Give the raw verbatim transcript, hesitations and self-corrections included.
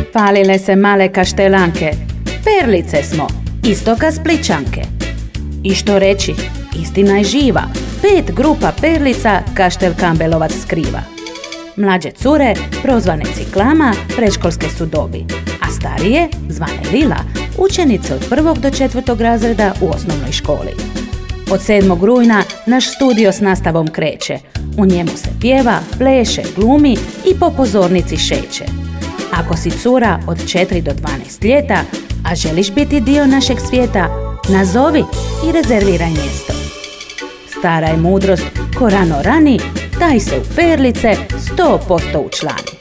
palile se male kaštelanke, perlice smo, isto ka Splićanke. I što reći, istina je živa, pet grupa perlica Kaštel Kambelovac skriva. Mlađe cure, prozvane ciklama, predškolske su dobi, a starije, zvane Lila, učenice od prvog do četvrtog razreda u osnovnoj školi. Od sedmog rujna naš studio s nastavom kreće. U njemu se pjeva, pleše, glumi i po pozornici šeće. Ako si cura od četiri do dvanaest ljeta, a želiš biti dio našeg svijeta, nazovi i rezerviraj mjesto. Stara je mudrost, ko rano rani, taj se u perlice sto posto učlani.